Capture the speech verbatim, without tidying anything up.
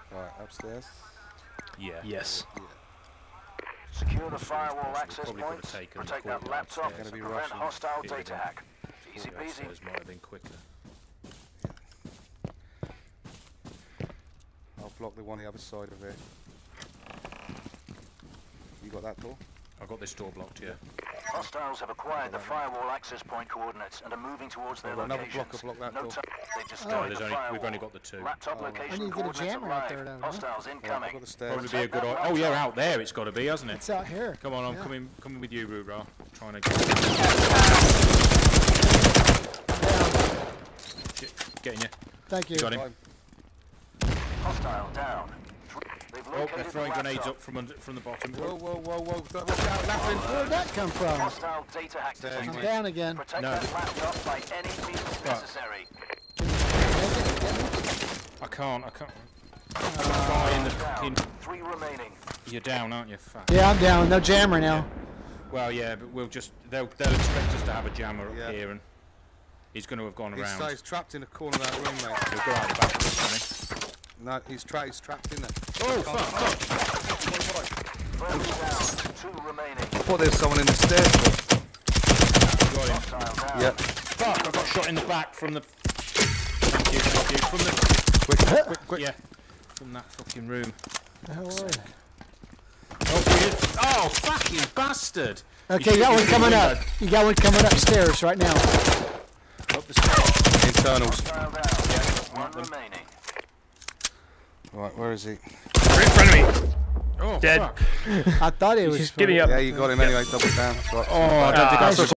Right, upstairs. Yeah. Yes. Yeah. Secure the firewall access Probably could have points. taken the Protect that courtyard laptop upstairs. to Gonna be prevent rushing. hostile If it data had hack. Easy Courtyard peasy. upstairs might have been quicker. I'll block the one on the other side of it. You got that door? I got this door blocked, yeah. Hostiles have acquired the firewall access point coordinates and are moving towards their Oh, another locations. blocker, block that no door. time. They No, destroyed there's the only, firewall. we've only got the two. Laptop Oh, right. location I need to get a coordinates jammer out there, arrived. don't I? Hostiles Right, I've incoming. got the stairs. Probably be a good idea. Oh yeah, out there it's got to be, hasn't it? It's out here. Come on, I'm Yeah. coming, coming with you, Rura. Trying to get, Shit, getting you. Thank you. You got him. Hostile down. They've Oh, located they're the throwing grenades laptop. up from under, from the bottom. Whoa, whoa, whoa, whoa! Watch out, laughing! Where'd that come from? Hostile data hack Stairs, I'm detected. mate. down again. Protect No. that laptop by any means necessary. I can't, I can't. Fly in the fucking. Three remaining. You're down, aren't you? Fuck. Yeah, I'm down. No jammer now. Well, yeah, but we'll just. They'll, they'll expect us to have a jammer Yeah. up here, and he's going to have gone He's, around. so he's trapped in the corner of that room, mate. He'll go out the back of this, won't he? No, he's, tra he's trapped in there. Oh, fuck, fuck. Friendly down. Two remaining. I thought there was someone in the stairs. Got him. Hostile down. Yeah. Fuck, I got shot in the back from the. Thank you, thank you. From the. Quick, quick, quick. Yeah. From that fucking room. The hell are you? Oh, weird. Oh, fucking bastard! Okay, you got one coming up. You got one coming upstairs right now. Up the stairs. Internals. Hostile down. Yeah, One them. remaining. Right, where is he? Right in front of me. Oh, Dead. fuck. I thought it was. Just give me up. Yeah, you got him anyway. Double down. That's right. Oh, I don't think I Ah, saw